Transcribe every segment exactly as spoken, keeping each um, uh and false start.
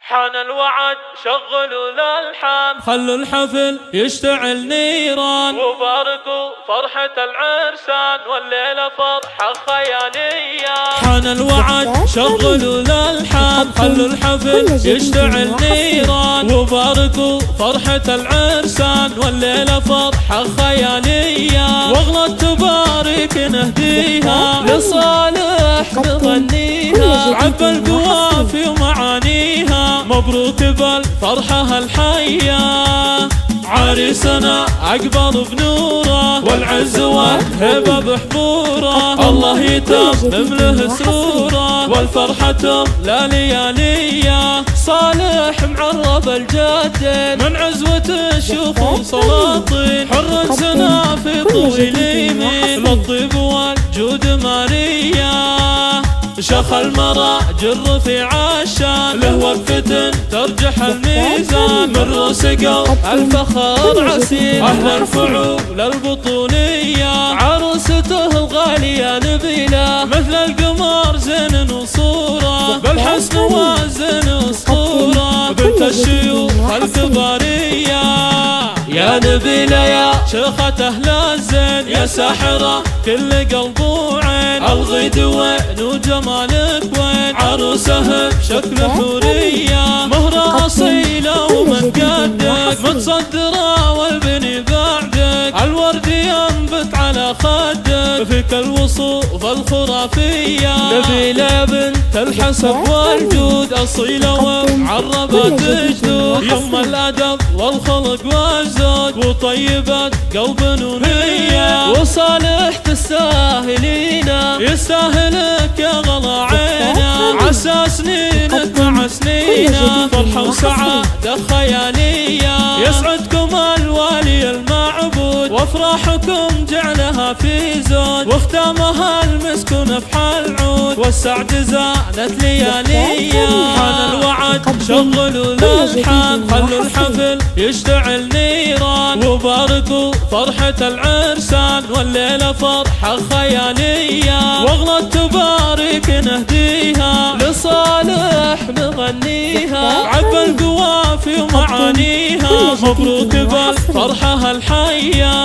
حان الوعد شغلوا الألحان، خلوا الحفل يشتعل نيران، وباركوا فرحة العرسان والليلة فرحة خيالية. حان الوعد شغلوا الألحان، خلوا الحفل يشتعل نيران، وباركوا فرحة العرسان والليلة فرحة خيالية. واغلى التبارك نهديها لصالح نغنيها، عبى القوافي ومعانيها، مبروك بالفرحة الحية. عريسنا أقبل بنوره، والعز والهبة بحضوره، الله يتمم له سروره، والفرحة تملى لياليه. صالح معرب الجدين من عزوة الشوف وسلاطين، حر سنا في طويل يمين للطيب والجود ماريا. شخ المراجل في عشان له وقفة ترجح الميزان، من روس قلب الفخر عسير أهل الفعول البطولية. عروسته الغالية نبيلة مثل القمر زين وصورة، بالحسن وزن اسطورة، بنت الشيوخ الكبارية. يا نبيلة يا شيخة أهل الزين، يا ساحرة كل قلب وعين، الغيد وين وجمالك وين، عروسه بشكل حورية، مهرة أصيلة ومن قدك متصدرة والبني بعدك، الورد ينبت على خدك فيك الوصوف الخرافية. نبيلة بنت الحسب والجود، أصيلة ومعربة جدود، يم الأدب والخلق والزود، وطيبة قلب ونية. وصالح تستاهلين يستاهلك يا غلا عينا، عسى سنينك مع سنينا فرحة وسعادة خيالية. يسعدكم الوالي المعبود، وافراحكم جعلها في زود، واختامها المسك نفح العود، والسعد زانت ليالية. حان الوعد شغلوا الألحان، خلوا الحفل يشتعل نيران، وباركوا فرحة العرسان والليلة فرحة خيالية. واغلى التبارك نهديها لصالح نغنيها، عبى القوافي ومعانيها، مبروك بالفرحة الحية.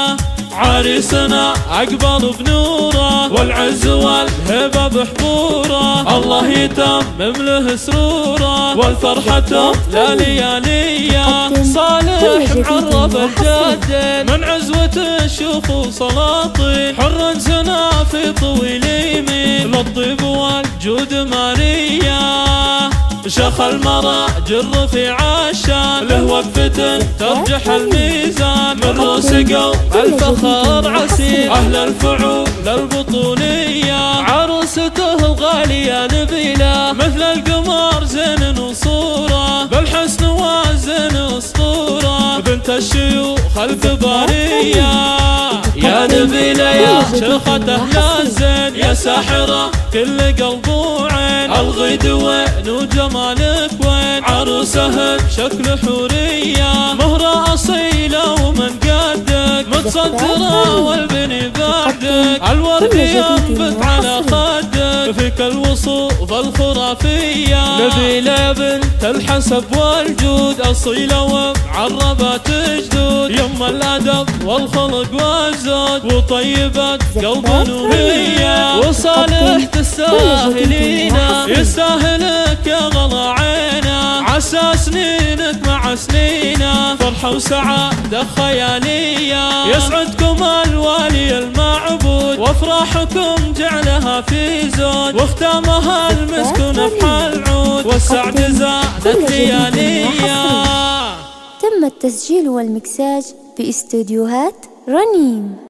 عريسنا أقبل بنوره، والعز والهبة بحضوره، الله يتمم له سروره، والفرحة تملى لياليه. صالح معرب الجدين من عزوة الشوف وسلاطين، حر سنا في طويل يمين للطيب والجود ماريا. شخ المراجل في عشان له وقفة ترجح الميزان، من روس قلب الفخر عسير أهل الفعول البطولية. عروسته الغالية نبيلة مثل القمر زين وصورة، بالحسن وزن اسطورة، بنت الشيوخ الكبارية. يا نبيلة يا شيخة أهل الزين، يا ساحرة كل قلب وعين، الغيد وين وجمالك وين، عروسه بشكل حورية، مهرة أصيلة ومن قدك متصدرة والبني بعدك، الورد ينبت على خدك فيك الوصوف الخرافية. نبيلة بنت الحسب والجود، أصيلة ومعربة جدود، يم الأدب والخلق والزود، وطيبة قلب ونية. وصالح تستاهلين يستاهلك يا غلا عينا، عسى سنينك مع سنينا فرحة وسعادة خيالية. يسعدكم الوالي المعبود، وافراحكم جعلها في زود، واختامها المسك نفح العود، والسعد زادت لياليه. تم التسجيل والمكساج في استوديوهات رنيم.